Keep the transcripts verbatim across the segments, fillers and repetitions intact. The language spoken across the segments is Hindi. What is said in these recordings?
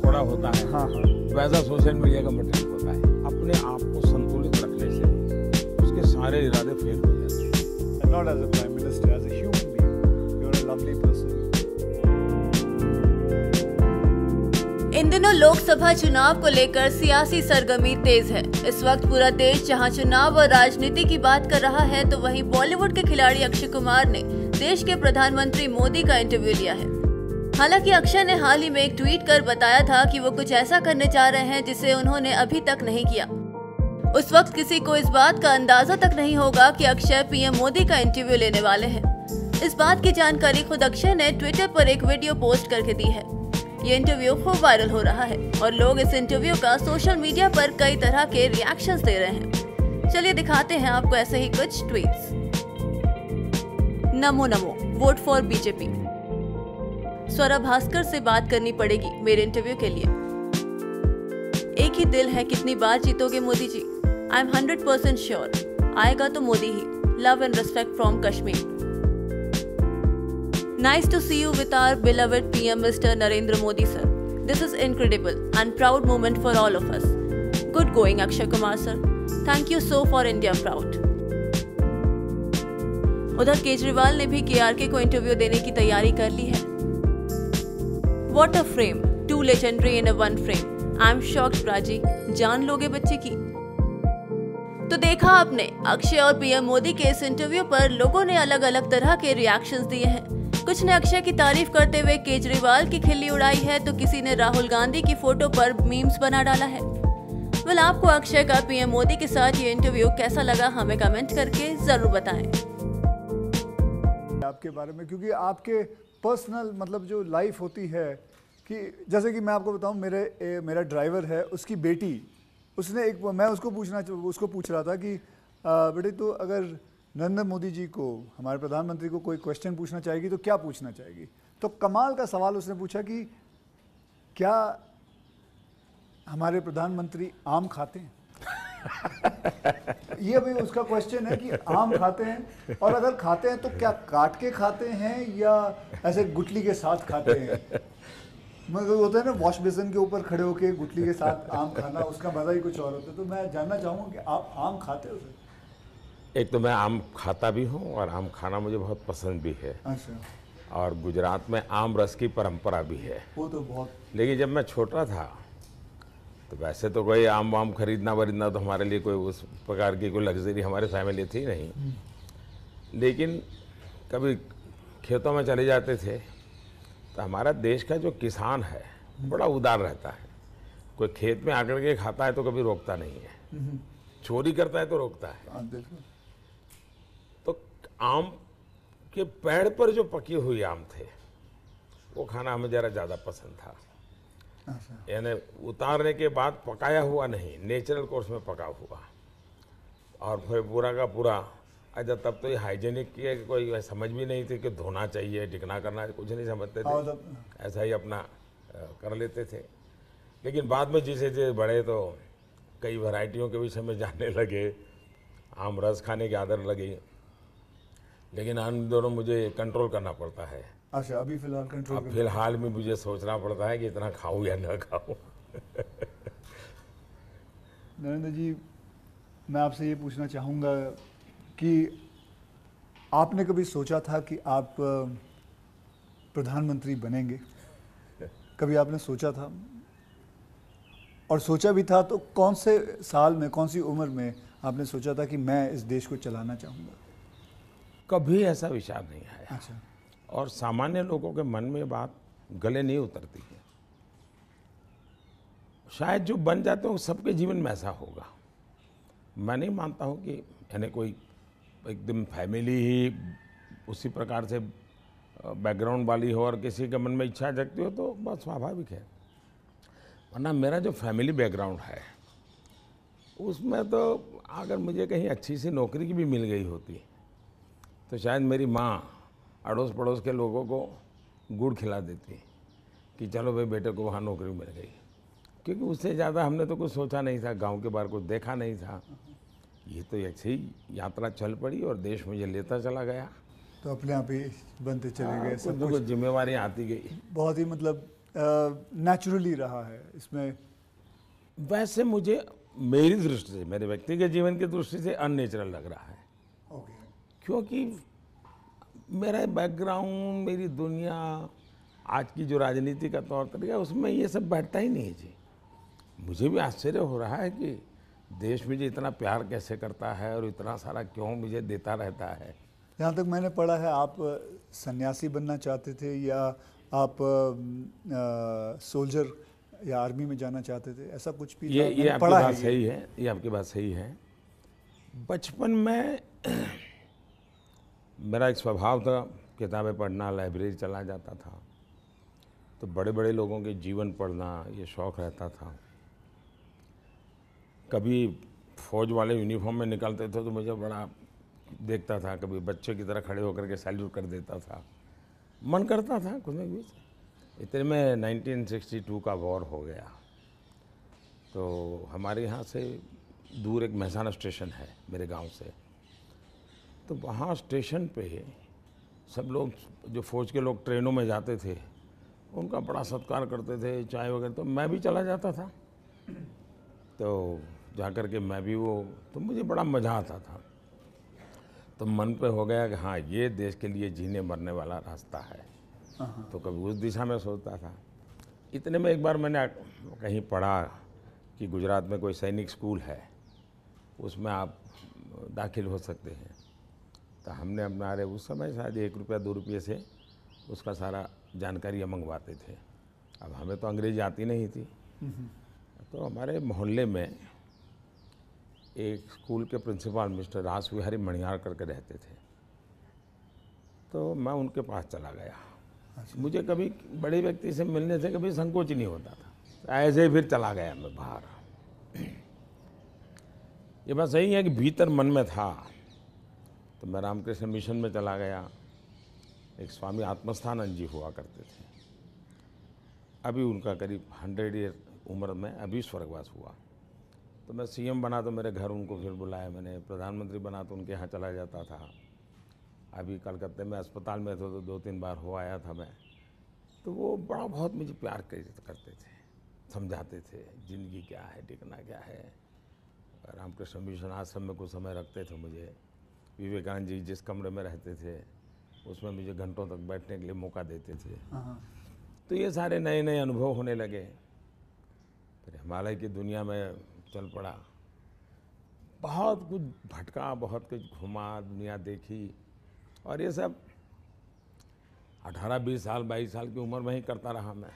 चौड़ा होता है, हाँ हाँ, वैसा सोशल मीडिया का मटेरियल होता है। अपने आप को संतुलित रखने से उसके सारे इरादे फेल हो जाते हैं। and not as a prime minister, as a human being, you're a lovely person. इन दिनों लोकसभा चुनाव को लेकर सियासी सरगर्मी तेज है। इस वक्त पूरा देश जहां चुनाव और राजनीति की बात कर रहा है, तो वहीं बॉलीवुड के खिलाड़ी अक्षय कुमार ने देश के प्रधानमंत्री मोदी का इंटरव्यू लिया है। हालांकि अक्षय ने हाल ही में एक ट्वीट कर बताया था कि वो कुछ ऐसा करने जा रहे हैं जिसे उन्होंने अभी तक नहीं किया। उस वक्त किसी को इस बात का अंदाजा तक नहीं होगा कि अक्षय पीएम मोदी का इंटरव्यू लेने वाले हैं। इस बात की जानकारी खुद अक्षय ने ट्विटर पर एक वीडियो पोस्ट करके दी है। ये इंटरव्यू खूब वायरल हो रहा है और लोग इस इंटरव्यू का सोशल मीडिया पर कई तरह के रिएक्शंस दे रहे हैं। चलिए दिखाते हैं आपको ऐसे ही कुछ tweets. Namo Namo, vote for BJP. Swara Bhaskar से बात करनी पड़ेगी मेरे इंटरव्यू के लिए। एक ही दिल है, कितनी बार जीतोगे Modi ji. I am hundred percent sure, आएगा तो मोदी ही। Love and respect from Kashmir. Nice to see you with our beloved P M Mister Narendra Modi sir. This is incredible and proud moment for all of us. Good going Akshay Kumar sir. Thank you so for India proud. उधर केजरीवाल ने भी केआरके को इंटरव्यू देने की तैयारी कर ली है। What a frame, two legendary in a one frame. I'm shocked Prachi, जान लोगे बच्चे की। तो देखा आपने, अक्षय और पीएम मोदी के इस इंटरव्यू पर लोगों ने अलग अलग तरह के रिएक्शंस दिए हैं। कुछ ने अक्षय की तारीफ करते हुए केजरीवाल की खिल्ली उड़ाई है, तो किसी ने राहुल गांधी की फोटो पर मीम्स बना डाला है। वेल, आपको अक्षय का पीएम मोदी के साथ ये इंटरव्यू कैसा लगा, हमें कमेंट करके जरूर बताएं। आपके बारे में, क्योंकि आपके पर्सनल मतलब जो लाइफ होती है, कि जैसे कि मैं आपको बताऊं, मेरे ए, मेरा ड्राइवर है, उसकी बेटी, उसने एक मैं उसको पूछना उसको पूछ रहा था कि बेटे तो अगर नरेंद्र मोदी जी को, हमारे प्रधानमंत्री को कोई क्वेश्चन पूछना चाहेगी तो क्या पूछना चाहेगी। तो कमाल का सवाल उसने पूछा कि क्या हमारे प्रधानमंत्री आम खाते हैं। ये भी उसका क्वेश्चन है कि आम खाते हैं, और अगर खाते हैं तो क्या काट के खाते हैं या ऐसे गुठली के साथ खाते हैं। मतलब होता है ना, वॉश बेसिन के ऊपर खड़े होके गुठली के साथ आम खाना, उसका मजा ही कुछ और होता है। तो मैं जानना चाहूँगा कि आप आम खाते हो सर? एक तो मैं आम खाता भी हूँ और आम खाना मुझे बहुत पसंद भी है। अच्छा। और गुजरात में आम रस की परंपरा भी है। वो तो बहुत। लेकिन जब मैं छोटा था तो वैसे तो कोई आम वाम खरीदना वरीदना तो हमारे लिए कोई उस प्रकार की कोई लग्जरी हमारे फैमिली थी नहीं। लेकिन कभी खेतों में चले जाते थे तो हमारा देश का जो किसान है बड़ा उदार रहता है। कोई खेत में आकर के खाता है तो कभी रोकता नहीं है, चोरी करता है तो रोकता है। तो आम के पेड़ पर जो पके हुए आम थे वो खाना हमें ज़रा ज़्यादा पसंद था। यानी उतारने के बाद पकाया हुआ नहीं, नेचुरल कोर्स में पका हुआ, और फिर पूरा का पूरा। अच्छा, तब तो ये हाइजीनिक की कोई समझ भी नहीं थी कि धोना चाहिए, टिकना करना, कुछ नहीं समझते थे, ऐसा ही अपना कर लेते थे। लेकिन बाद में जैसे जैसे बड़े तो कई वैरायटियों के विषय में जानने लगे, आम रस खाने की आदत लगी। लेकिन इन दोनों मुझे कंट्रोल करना पड़ता है। अच्छा, अभी फिलहाल कंट्रोल अब फिलहाल में मुझे सोचना पड़ता है कि इतना खाऊं या न खाऊं। नरेंद्र जी, मैं आपसे ये पूछना चाहूँगा कि आपने कभी सोचा था कि आप प्रधानमंत्री बनेंगे? कभी आपने सोचा था? और सोचा भी था तो कौन से साल में, कौन सी उम्र में आपने सोचा था कि मैं इस देश को चलाना चाहूँगा? कभी ऐसा विचार नहीं आया। अच्छा। और सामान्य लोगों के मन में बात गले नहीं उतरती है। शायद जो बन जाते हैं सबके जीवन में ऐसा होगा। मैं नहीं मानता हूँ कि यानी कोई एकदम फैमिली ही उसी प्रकार से बैकग्राउंड वाली हो और किसी के मन में इच्छा जगती हो तो बहुत स्वाभाविक है। वरना मेरा जो फैमिली बैकग्राउंड है उसमें तो अगर मुझे कहीं अच्छी सी नौकरी की भी मिल गई होती तो शायद मेरी माँ अड़ोस पड़ोस के लोगों को गुड़ खिला देती कि चलो भाई बेटे को वहाँ नौकरी मिल गई, क्योंकि उससे ज़्यादा हमने तो कुछ सोचा नहीं था, गांव के बाहर कुछ देखा नहीं था। ये तो ऐसे ही यात्रा चल पड़ी और देश मुझे लेता चला गया, तो अपने आप ही बनते चले गए, सब कुछ जिम्मेवारी आती गई। बहुत ही मतलब नेचुरली रहा है इसमें? वैसे मुझे मेरी दृष्टि से, मेरे व्यक्तिगत जीवन की दृष्टि से अननेचुरल लग रहा है। ओके। क्योंकि मेरा बैकग्राउंड, मेरी दुनिया, आज की जो राजनीति का तौर तरीका, उसमें ये सब बैठता ही नहीं है जी। मुझे भी आश्चर्य हो रहा है कि देश मुझे इतना प्यार कैसे करता है और इतना सारा क्यों मुझे देता रहता है। जहाँ तक मैंने पढ़ा है आप सन्यासी बनना चाहते थे या आप सोल्जर या आर्मी में जाना चाहते थे, ऐसा कुछ भी ये ये आपकी पढ़ा बात है सही है, ये आपकी बात सही है। बचपन में मेरा एक स्वभाव था किताबें पढ़ना, लाइब्रेरी चला जाता था, तो बड़े बड़े लोगों के जीवन पढ़ना ये शौक़ रहता था। कभी फौज वाले यूनिफॉर्म में निकलते थे तो मुझे बड़ा देखता था, कभी बच्चे की तरह खड़े होकर के सैल्यूट कर देता था, मन करता था कुछ न कुछ। इतने में नाइनटीन सिक्सटी टू का वॉर हो गया, तो हमारे यहाँ से दूर एक महसाना स्टेशन है मेरे गांव से, तो वहाँ स्टेशन पे सब लोग, जो फौज के लोग ट्रेनों में जाते थे, उनका बड़ा सत्कार करते थे, चाय वगैरह, तो मैं भी चला जाता था। तो जा कर के मैं भी वो, तो मुझे बड़ा मज़ा आता था। तो मन पे हो गया कि हाँ, ये देश के लिए जीने मरने वाला रास्ता है। तो कभी उस दिशा में सोचता था। इतने में एक बार मैंने कहीं पढ़ा कि गुजरात में कोई सैनिक स्कूल है, उसमें आप दाखिल हो सकते हैं। तो हमने अपना, अरे उस समय शायद एक रुपया दो रुपये से उसका सारा जानकारियाँ मंगवाते थे। अब हमें तो अंग्रेजी आती नहीं थी, तो हमारे मोहल्ले में एक स्कूल के प्रिंसिपल मिस्टर रास विहारी मणियार करके रहते थे, तो मैं उनके पास चला गया। अच्छा। मुझे कभी बड़े व्यक्ति से मिलने से कभी संकोच नहीं होता था, ऐसे ही फिर चला गया मैं बाहर। ये बात सही है कि भीतर मन में था, तो मैं रामकृष्ण मिशन में चला गया। एक स्वामी आत्मस्थानंद जी हुआ करते थे, अभी उनका करीब हंड्रेड ईयर उम्र में अभी स्वर्गवास हुआ। तो मैं सीएम बना तो मेरे घर उनको फिर बुलाया मैंने, प्रधानमंत्री बना तो उनके यहाँ चला जाता था। अभी कलकत्ते में अस्पताल में थे तो दो तीन बार हो आया था मैं। तो वो बड़ा बहुत मुझे प्यार करते थे, समझाते थे ज़िंदगी क्या है, टिकना क्या है। रामकृष्ण मिशन आश्रम में कुछ समय रखते थे मुझे। विवेकानंद जी जिस कमरे में रहते थे उसमें मुझे घंटों तक बैठने के लिए मौका देते थे। तो ये सारे नए नए अनुभव होने लगे। फिर हिमालय की दुनिया में चल पड़ा, बहुत कुछ भटका, बहुत कुछ घुमा, दुनिया देखी, और ये सब अठारह बीस साल बाईस साल की उम्र में ही करता रहा मैं।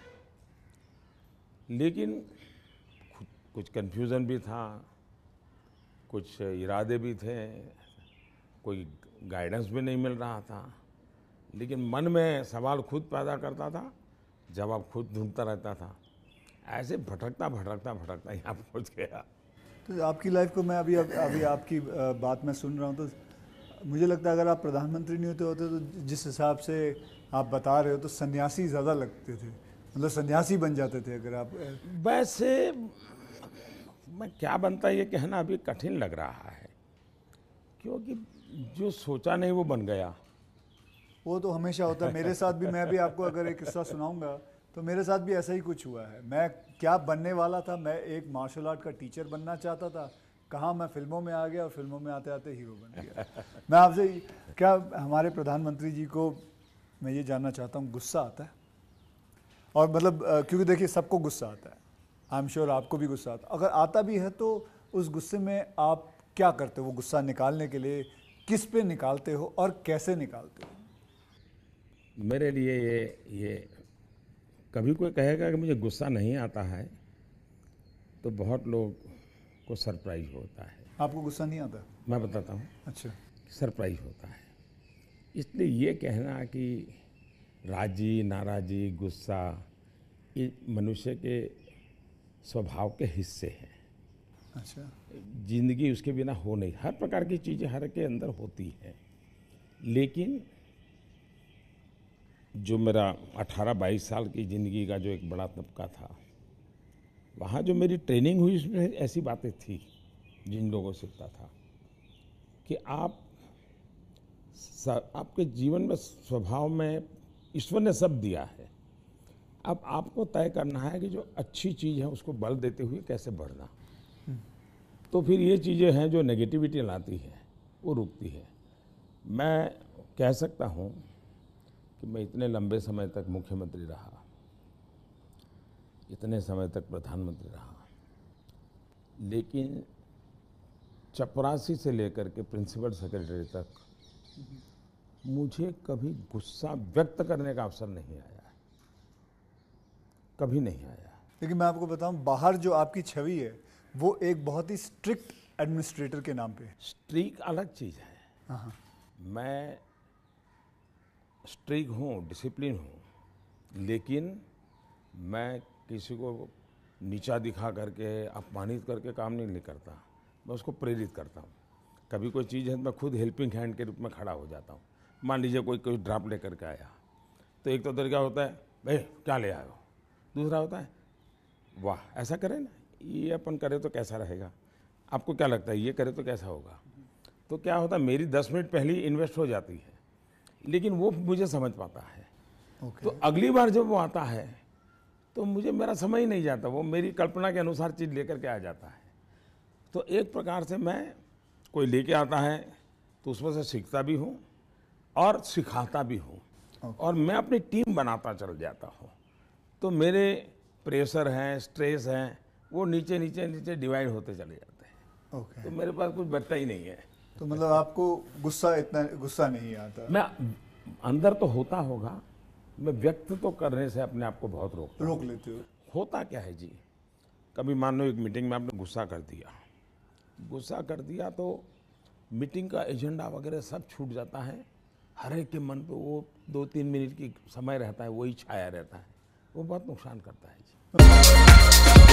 लेकिन कुछ कन्फ्यूज़न भी था, कुछ इरादे भी थे, कोई गाइडेंस भी नहीं मिल रहा था, लेकिन मन में सवाल खुद पैदा करता था, जवाब खुद ढूंढता रहता था। ऐसे भटकता भटकता भटकता यहाँ पहुँच गया। तो आपकी लाइफ को मैं अभी अभी आपकी बात मैं सुन रहा हूँ, तो मुझे लगता है अगर आप प्रधानमंत्री नहीं होते होते तो जिस हिसाब से आप बता रहे हो तो सन्यासी ज़्यादा लगते थे, मतलब सन्यासी बन जाते थे अगर आप। वैसे मैं क्या बनता ये कहना अभी कठिन लग रहा है, क्योंकि जो सोचा नहीं वो बन गया। वो तो हमेशा होता है, मेरे साथ भी। मैं भी आपको अगर एक किस्सा सुनाऊंगा तो मेरे साथ भी ऐसा ही कुछ हुआ है। मैं क्या बनने वाला था, मैं एक मार्शल आर्ट का टीचर बनना चाहता था, कहाँ मैं फिल्मों में आ गया और फिल्मों में आते आते हीरो बन गया। मैं आपसे क्या, हमारे प्रधानमंत्री जी को मैं ये जानना चाहता हूँ, गुस्सा आता है? और मतलब क्योंकि देखिए सबको गुस्सा आता है, आई एम श्योर आपको भी गुस्सा आता है। अगर आता भी है तो उस गुस्से में आप क्या करते हो? वो गुस्सा निकालने के लिए किस पे निकालते हो और कैसे निकालते हो? मेरे लिए ये ये कभी कोई कहेगा कि मुझे गुस्सा नहीं आता है तो बहुत लोग को सरप्राइज होता है। आपको गुस्सा नहीं आता? मैं बताता हूँ। अच्छा। सरप्राइज होता है। इसलिए ये कहना कि राजी नाराजी गुस्सा ये मनुष्य के स्वभाव के हिस्से हैं। अच्छा। जिंदगी उसके बिना हो नहीं, हर प्रकार की चीज़ें हर के अंदर होती है। लेकिन जो मेरा अठारह बाईस साल की ज़िंदगी का जो एक बड़ा तबका था, वहाँ जो मेरी ट्रेनिंग हुई उसमें ऐसी बातें थी जिन लोगों से सीखता था कि आप आपके जीवन में स्वभाव में ईश्वर ने सब दिया है, अब आपको तय करना है कि जो अच्छी चीज़ है उसको बल देते हुए कैसे बढ़ना। तो फिर ये चीज़ें हैं जो नेगेटिविटी लाती है वो रुकती है। मैं कह सकता हूँ कि मैं इतने लंबे समय तक मुख्यमंत्री रहा, इतने समय तक प्रधानमंत्री रहा, लेकिन चपरासी से लेकर के प्रिंसिपल सेक्रेटरी तक मुझे कभी गुस्सा व्यक्त करने का अवसर नहीं आया, कभी नहीं आया। लेकिन मैं आपको बताऊं, बाहर जो आपकी छवि है वो एक बहुत ही स्ट्रिक्ट एडमिनिस्ट्रेटर के नाम पे है। स्ट्रीक अलग चीज़ है। हाँ, मैं स्ट्रीक हूँ, डिसिप्लिन हूँ, लेकिन मैं किसी को नीचा दिखा करके अपमानित करके काम नहीं करता, मैं उसको प्रेरित करता हूँ। कभी कोई चीज़ है तो मैं खुद हेल्पिंग हैंड के रूप में खड़ा हो जाता हूँ। मान लीजिए कोई कोई ड्राफ्ट लेकर के आया तो एक तो तरीका होता है, भाई क्या ले आए हो, दूसरा होता है वाह ऐसा करें ना, ये अपन करे तो कैसा रहेगा, आपको क्या लगता है ये करे तो कैसा होगा। तो क्या होता है, मेरी दस मिनट पहले ही इन्वेस्ट हो जाती है, लेकिन वो मुझे समझ पाता है। ओके। तो अगली बार जब वो आता है तो मुझे मेरा समय ही नहीं जाता, वो मेरी कल्पना के अनुसार चीज़ लेकर के आ जाता है। तो एक प्रकार से मैं कोई लेके आता है तो उसमें से सीखता भी हूँ और सिखाता भी हूँ, और मैं अपनी टीम बनाता चल जाता हूँ। तो मेरे प्रेशर हैं, स्ट्रेस हैं, वो नीचे नीचे नीचे डिवाइड होते चले जाते हैं। ओके। तो मेरे पास कुछ बचता ही नहीं है। तो मतलब आपको गुस्सा इतना गुस्सा नहीं आता? मैं अंदर तो होता होगा, मैं व्यक्त तो करने से अपने आप को बहुत रोकता रोक लेते हो? होता क्या है जी, कभी मान लो एक मीटिंग में आपने गुस्सा कर दिया, गुस्सा कर दिया तो मीटिंग का एजेंडा वगैरह सब छूट जाता है। हर एक के मन पे वो दो तीन मिनट की समय रहता है, वही छाया रहता है, वो बहुत नुकसान करता है जी।